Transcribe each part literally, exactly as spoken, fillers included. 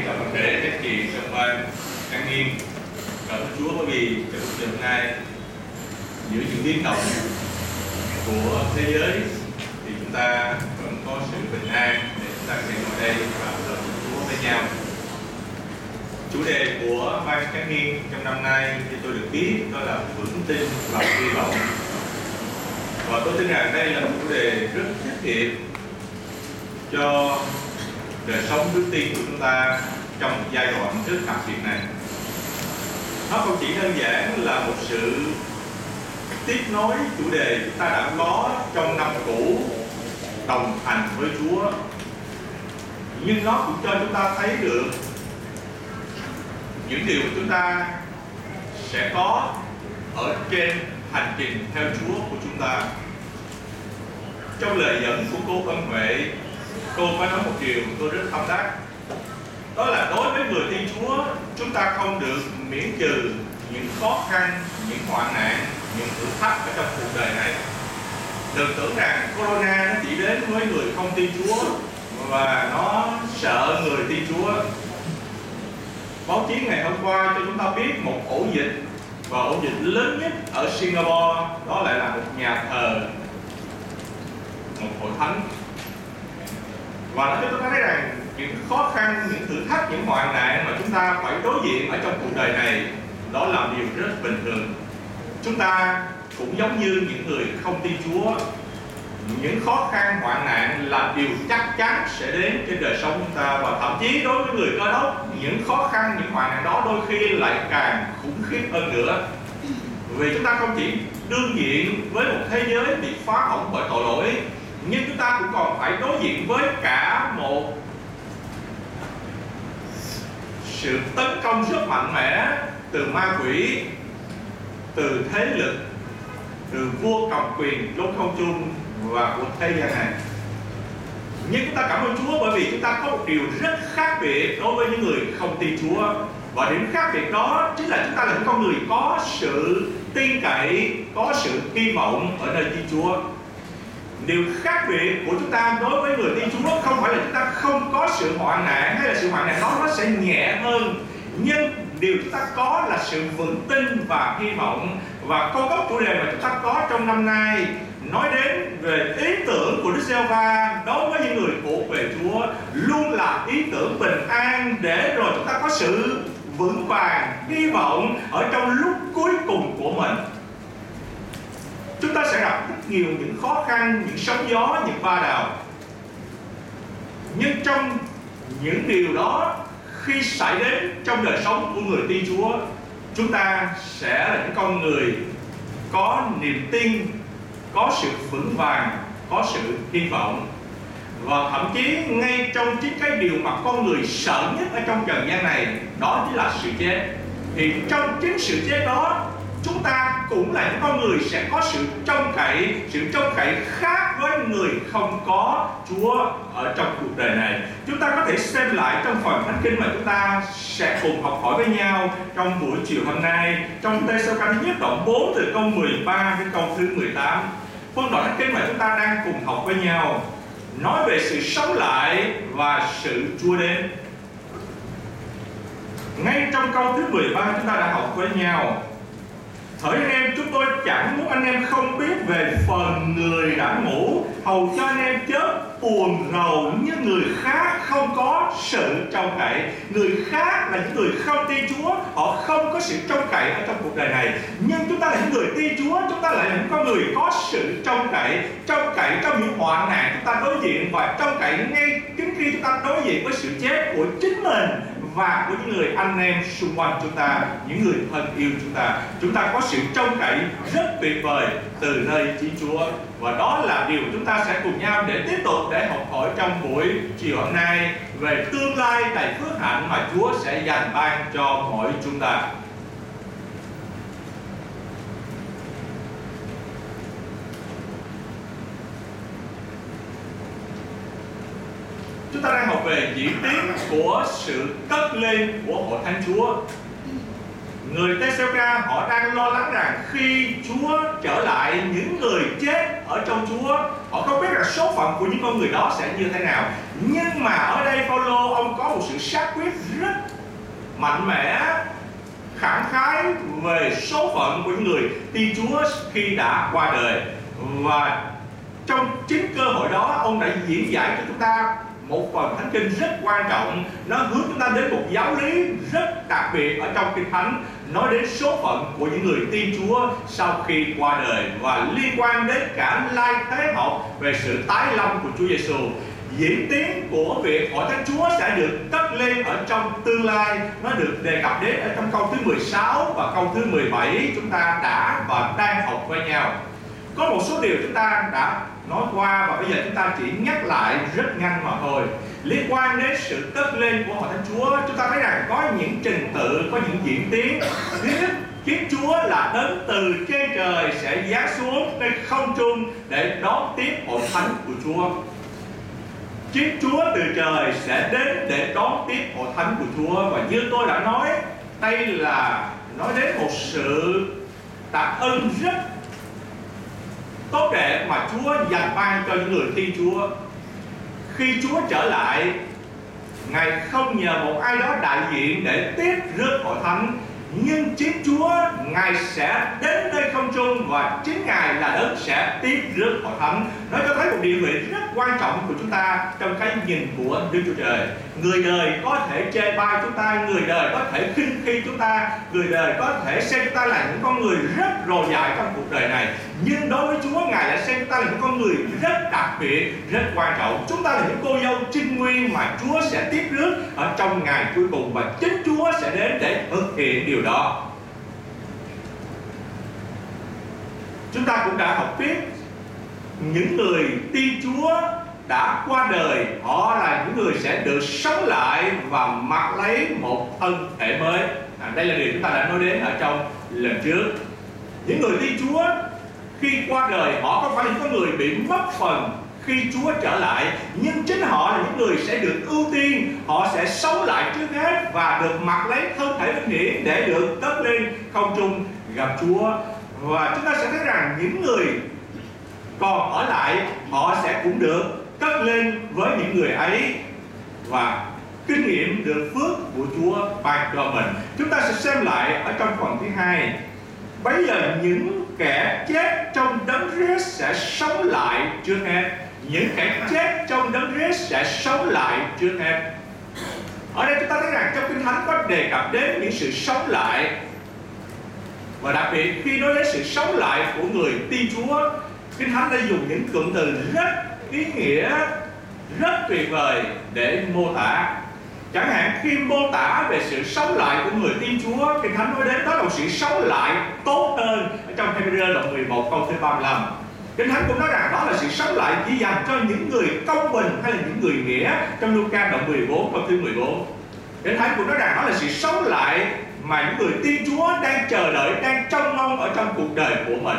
chào toàn thể các chị trong ban an nghiên. Cảm ơn Chúa bởi vì trong ngày hôm nay giữa những biến động của thế giới thì chúng ta vẫn có sự bình an để chúng ta sẽ ngồi đây và lời Chúa với nhau. Chủ đề của ban an nghiên trong năm nay thì tôi được biết đó là vững tin và hy vọng. Và tôi tin rằng đây là một chủ đề rất thiết thực cho đời sống đức tin của chúng ta trong một giai đoạn rất đặc biệt này. Nó không chỉ đơn giản là một sự tiếp nối chủ đề chúng ta đã có trong năm cũ đồng hành với Chúa, nhưng nó cũng cho chúng ta thấy được những điều chúng ta sẽ có ở trên hành trình theo Chúa của chúng ta. Trong lời dẫn của cô Văn Huệ, cô có nói một điều tôi rất tâm đắc, đó là đối với người tin Chúa, chúng ta không được miễn trừ những khó khăn, những hoạn nạn, những thử thách ở trong cuộc đời này. Đừng tưởng rằng Corona nó chỉ đến với người không tin Chúa và nó sợ người tin Chúa. Báo chí ngày hôm qua cho chúng ta biết một ổ dịch, và ổ dịch lớn nhất ở Singapore đó lại là một nhà thờ, một hội thánh. Và nó cho chúng ta thấy rằng những khó khăn, những thử thách, những hoạn nạn mà chúng ta phải đối diện ở trong cuộc đời này, đó là điều rất bình thường. Chúng ta cũng giống như những người không tin Chúa, những khó khăn, hoạn nạn là điều chắc chắn sẽ đến trên đời sống chúng ta. Và thậm chí đối với người Cơ Đốc, những khó khăn, những hoạn nạn đó đôi khi lại càng khủng khiếp hơn nữa. Vì chúng ta không chỉ đương diện với một thế giới bị phá hỏng bởi tội lỗi, nhưng chúng ta cũng còn phải đối diện với cả một sự tấn công rất mạnh mẽ từ ma quỷ, từ thế lực, từ vua cầm quyền trong không trung và của thế gian này. Nhưng chúng ta cảm ơn Chúa bởi vì chúng ta có một điều rất khác biệt đối với những người không tin Chúa. Và điểm khác biệt đó chính là chúng ta là những con người có sự tin cậy, có sự hy vọng ở nơi tin Chúa. Điều khác biệt của chúng ta đối với người tin Chúa không phải là chúng ta không có sự hoạn nạn, hay là sự hoạn nạn đó nó sẽ nhẹ hơn, nhưng điều chúng ta có là sự vững tin và hy vọng. Và câu gốc chủ đề mà chúng ta có trong năm nay nói đến về ý tưởng của Đức Giê-hô-va đối với những người thuộc về Chúa luôn là ý tưởng bình an, để rồi chúng ta có sự vững vàng, hy vọng ở trong lúc cuối cùng của mình. Chúng ta sẽ gặp rất nhiều những khó khăn, những sóng gió, những va đào. Nhưng trong những điều đó, khi xảy đến trong đời sống của người tin Chúa, chúng ta sẽ là những con người có niềm tin, có sự vững vàng, có sự hy vọng. Và thậm chí ngay trong chính cái điều mà con người sợ nhất ở trong trần gian này, đó chính là sự chết. Thì trong chính sự chết đó, chúng ta cũng là những con người sẽ có sự trông cậy, sự trông cậy khác với người không có Chúa ở trong cuộc đời này. Chúng ta có thể xem lại trong phần Thánh Kinh mà chúng ta sẽ cùng học hỏi với nhau trong buổi chiều hôm nay, trong Tê-sô-ca thứ nhất đoạn bốn từ câu mười ba đến câu thứ mười tám. Phân đoạn Thánh Kinh mà chúng ta đang cùng học với nhau nói về sự sống lại và sự Chúa đến. Ngay trong câu thứ mười ba chúng ta đã học với nhau: hỡi anh em, chúng tôi chẳng muốn anh em không biết về phần người đã ngủ, hầu cho anh em chớ buồn rầu như người khác không có sự trông cậy. Người khác là những người không tin Chúa, họ không có sự trông cậy ở trong cuộc đời này. Nhưng chúng ta là những người tin Chúa, chúng ta là những con người có sự trông cậy, trông cậy trong những hoạn nạn chúng ta đối diện, và trông cậy ngay chính khi chúng ta đối diện với sự chết của chính mình và của những người anh em xung quanh chúng ta, những người thân yêu chúng ta. Chúng ta có sự trông cậy rất tuyệt vời từ nơi Chí Chúa. Và đó là điều chúng ta sẽ cùng nhau để tiếp tục để học hỏi trong buổi chiều hôm nay về tương lai đầy phước hạnh mà Chúa sẽ dành ban cho mỗi chúng ta. Chúng ta đang học về diễn tiến của sự cất lên của hội thánh Chúa. Người Tê-sô-ca họ đang lo lắng rằng khi Chúa trở lại, những người chết ở trong Chúa, họ không biết là số phận của những con người đó sẽ như thế nào. Nhưng mà ở đây Phaolô ông có một sự xác quyết rất mạnh mẽ, khẳng khái về số phận của những người tin Chúa khi đã qua đời. Và trong chính cơ hội đó, ông đã diễn giải cho chúng ta một phần thánh kinh rất quan trọng. Nó hướng chúng ta đến một giáo lý rất đặc biệt ở trong Kinh Thánh, nói đến số phận của những người tin Chúa sau khi qua đời, và liên quan đến cả lai thế học về sự tái lâm của Chúa Giêsu. Diễn tiến của việc hội thánh Chúa sẽ được cất lên ở trong tương lai, nó được đề cập đến ở trong câu thứ mười sáu và câu thứ mười bảy chúng ta đã và đang học với nhau. Có một số điều chúng ta đã nói qua và bây giờ chúng ta chỉ nhắc lại rất nhanh mà thôi. Liên quan đến sự cất lên của hội thánh Chúa, chúng ta thấy rằng có những trình tự, có những diễn tiến. Thứ nhất, Thiên Chúa là đấng từ trên trời sẽ giáng xuống trên không trung để đón tiếp hội thánh của Chúa. Chính Chúa từ trời sẽ đến để đón tiếp hội thánh của Chúa. Và như tôi đã nói, đây là nói đến một sự đặc ân rất tốt đẹp mà Chúa dành ban cho những người tin Chúa. Khi Chúa trở lại, Ngài không nhờ một ai đó đại diện để tiếp rước hội thánh, nhưng chính Chúa Ngài sẽ đến nơi không trung và chính Ngài là đấng sẽ tiếp rước hội thánh. Nó cho thấy một địa vị rất quan trọng của chúng ta trong cái nhìn của Đức Chúa Trời. Người đời có thể chê bai chúng ta, người đời có thể khinh khi chúng ta, người đời có thể xem chúng ta là những con người rất rồ dại trong cuộc đời này, nhưng đối với Chúa, Ngài lại xem chúng ta là những con người rất đặc biệt, rất quan trọng. Chúng ta là những cô dâu trinh nguyên mà Chúa sẽ tiếp rước ở trong ngày cuối cùng, và chính Chúa sẽ đến để thực hiện điều đó. Chúng ta cũng đã học biết những người tin Chúa đã qua đời, họ là những người sẽ được sống lại và mặc lấy một thân thể mới. À, đây là điều chúng ta đã nói đến ở trong lần trước. Những người tin Chúa khi qua đời, họ không phải là những người bị mất phần khi Chúa trở lại, nhưng chính họ là những người sẽ được ưu tiên. Họ sẽ sống lại trước hết và được mặc lấy thân thể vinh hiển để được cất lên không trung gặp Chúa. Và chúng ta sẽ thấy rằng những người còn ở lại, họ sẽ cũng được cất lên với những người ấy và kinh nghiệm được phước của Chúa ban cho mình. Chúng ta sẽ xem lại ở trong phần thứ hai. Bây giờ những kẻ chết trong đấng Christ sẽ sống lại trước hết. Những kẻ chết trong đấng Christ sẽ sống lại trước hết. Ở đây chúng ta thấy rằng trong Kinh Thánh có đề cập đến những sự sống lại. Và đặc biệt khi nói đến sự sống lại của người tin Chúa, Kinh Thánh đã dùng những cụm từ rất ý nghĩa, rất tuyệt vời để mô tả. Chẳng hạn khi mô tả về sự sống lại của người tin Chúa, Kinh Thánh nói đến đó là một sự sống lại tốt hơn. Ở trong Hebrew đoạn mười một câu thứ ba mươi lăm, Kinh Thánh cũng nói rằng đó là sự sống lại chỉ dành cho những người công bình hay là những người nghĩa. Trong Luca đoạn mười bốn câu thứ mười bốn, Kinh Thánh cũng nói rằng đó là sự sống lại mà những người tin Chúa đang chờ đợi, đang trông mong ở trong cuộc đời của mình.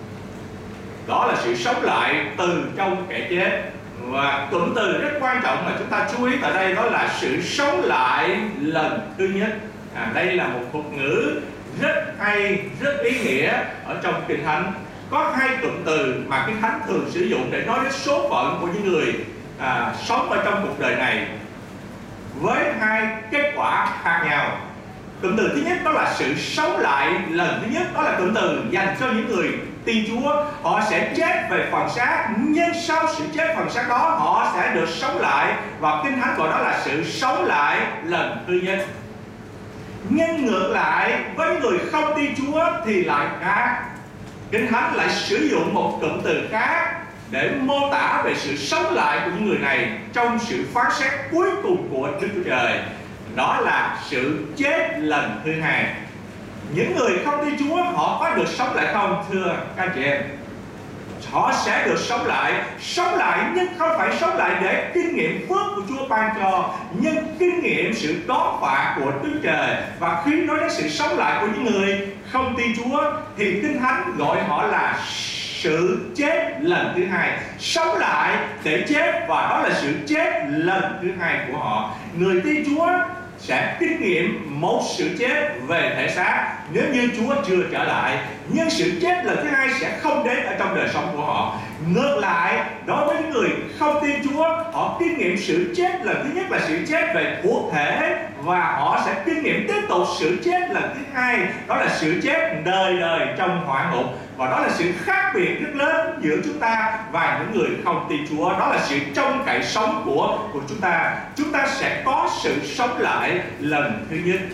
Đó là sự sống lại từ trong kẻ chết. Và cụm từ rất quan trọng mà chúng ta chú ý tại đây đó là sự sống lại lần thứ nhất. À, đây là một thuật ngữ rất hay, rất ý nghĩa ở trong Kinh Thánh. Có hai cụm từ mà Kinh Thánh thường sử dụng để nói đến số phận của những người à, sống ở trong cuộc đời này với hai kết quả khác nhau. Cụm từ thứ nhất đó là sự sống lại lần thứ nhất, đó là cụm từ dành cho những người tin Chúa. Họ sẽ chết về phần xác, nhưng sau sự chết phần xác đó họ sẽ được sống lại, và Kinh Thánh gọi đó là sự sống lại lần thứ nhất. Nhưng ngược lại với người không tin Chúa thì lại khác. Kinh Thánh lại sử dụng một cụm từ khác để mô tả về sự sống lại của những người này trong sự phán xét cuối cùng của Đức Chúa Trời. Đó là sự chết lần thứ hai. Những người không tin Chúa họ có được sống lại không thưa các anh chị em? Họ sẽ được sống lại, sống lại nhưng không phải sống lại để kinh nghiệm phước của Chúa ban cho, nhưng kinh nghiệm sự đón phạt của Đức Trời. Và khi nói đến sự sống lại của những người không tin Chúa thì Kinh Thánh gọi họ là sự chết lần thứ hai. Sống lại để chết, và đó là sự chết lần thứ hai của họ. Người tin Chúa sẽ kinh nghiệm một sự chết về thể xác nếu như Chúa chưa trở lại, nhưng sự chết lần thứ hai sẽ không đến ở trong đời sống của họ. Ngược lại, đối với những người không tin Chúa, họ kinh nghiệm sự chết lần thứ nhất là sự chết về thuộc thể, và họ sẽ kinh nghiệm tiếp tục sự chết lần thứ hai, đó là sự chết đời đời trong hỏa ngục. Và đó là sự khác biệt rất lớn giữa chúng ta và những người không tin Chúa. Đó là sự trông cậy sống của của chúng ta. Chúng ta sẽ có sự sống lại lần thứ nhất.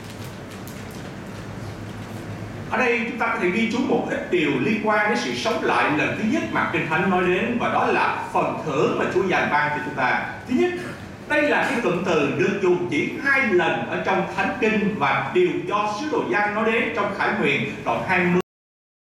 Ở đây chúng ta có thể ghi chú một ít điều liên quan đến sự sống lại lần thứ nhất mà Kinh Thánh nói đến, và đó là phần thưởng mà Chúa dành ban cho chúng ta. Thứ nhất, đây là cái cụm từ được dùng chỉ hai lần ở trong Thánh Kinh, và điều do sứ đồ Giăng nói đến trong Khải Huyền đoạn hai mươi